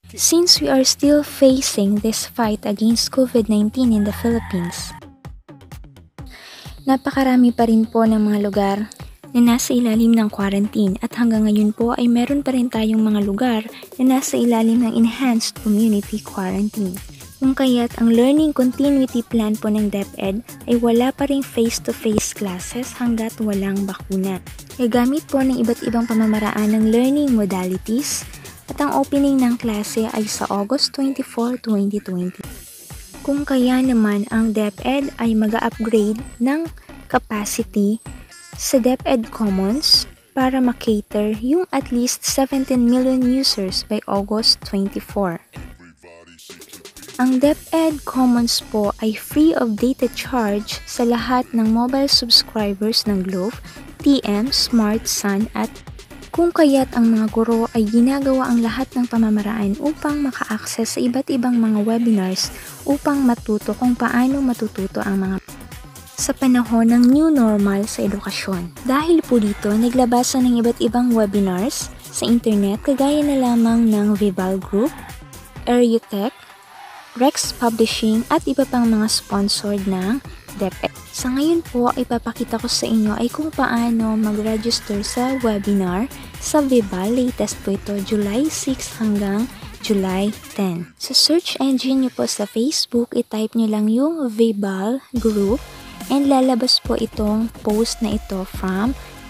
Since we are still facing this fight against COVID-19 in the Philippines, napakarami pa rin po ng mga lugar na nasa ilalim ng quarantine at hanggang ngayon po ay meron pa rin tayong mga lugar na nasa ilalim ng enhanced community quarantine. Kung kaya't ang learning continuity plan po ng DepEd ay wala pa ring face-to-face classes hanggat walang bakuna. Gagamit po ng iba't ibang pamamaraan ng learning modalities at ang opening ng klase ay sa August 24, 2020. Kung kaya naman ang DepEd ay mag-upgrade ng capacity sa DepEd Commons para makater yung at least 17 million users by August 24. Ang DepEd Commons po ay free of data charge sa lahat ng mobile subscribers ng Globe, TM, Smart, Sun at kung kaya't ang mga guro ay ginagawa ang lahat ng pamamaraan upang maka-access sa iba't ibang mga webinars upang matuto kung paano matututo ang mga sa panahon ng new normal sa edukasyon. Dahil po dito, naglabasan ng iba't ibang webinars sa internet kagaya na lamang ng Vival Group, ERUTech, Rex Publishing at iba pang mga sponsored ng DepEd. Sa ngayon po, ipapakita ko sa inyo ay kung paano mag-register sa webinar sa Vival. Latest po ito, July 6 hanggang July 10. Sa search engine nyo po sa Facebook, i-type nyo lang yung Vival Group and lalabas po itong post na ito from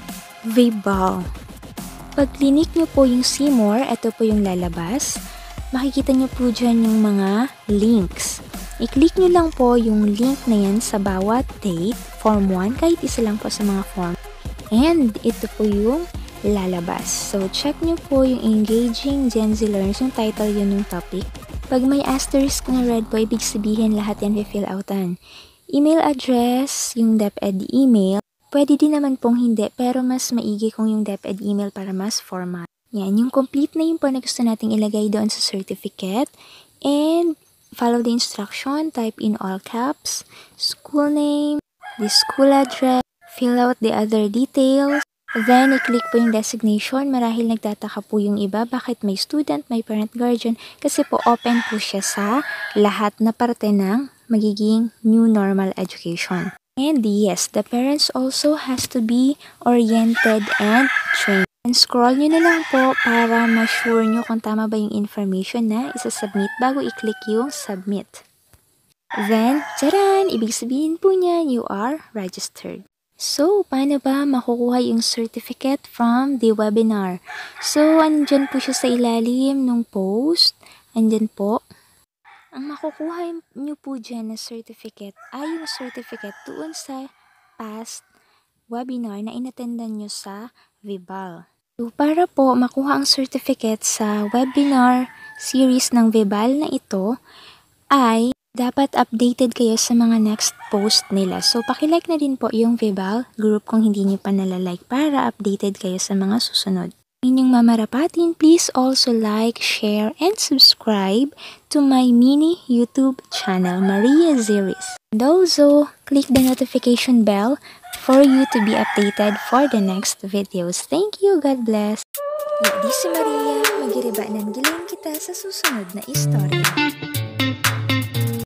Vival. Pag clinic nyo po yung see more, ito po yung lalabas. Makikita nyo po dyan yung mga links. I-click nyo lang po yung link na yan sa bawat date, form 1, kahit isa lang po sa mga form. And ito po yung lalabas. So, check nyo po yung Engaging Gen Z Learners, yung title yun ng topic. Pag may asterisk na red po, ibig sabihin lahat yan fill outan. Email address, yung DepEd email. Pwede din naman pong hindi, pero mas maigi kung yung DepEd email para mas formal. Yan, yung complete name po na gusto nating ilagay doon sa certificate. And follow the instruction, type in all caps, school name, the school address, fill out the other details. Then, i-click po yung designation. Marahil nagtataka po yung iba, bakit may student, may parent, guardian. Kasi po open po siya sa lahat na parte ng magiging new normal education. And yes, the parents also has to be oriented and trained. And scroll nyo na lang po para ma-sure nyo kung tama ba yung information na isa-submit bago i-click yung submit. Then, tcharan! Ibig sabihin po niya, you are registered. So, paano ba makukuha yung certificate from the webinar? So, andyan po siya sa ilalim ng post. Andyan po. Ang makukuha nyo po dyan na certificate ay yung certificate doon sa past webinar na inattendan nyo sa Vival. So, para po makuha ang certificate sa webinar series ng Vival na ito, ay dapat updated kayo sa mga next post nila. So, pakilike na din po yung Vival group kung hindi nyo pa nalalike para updated kayo sa mga susunod. Inyong mamarapatin, please also like, share, and subscribe to my mini YouTube channel, Maria Ziris. And also, click the notification bell for you to be updated for the next videos. Thank you. God bless. Di si Maria, magiriba ng giling kita sa susunod na istorya.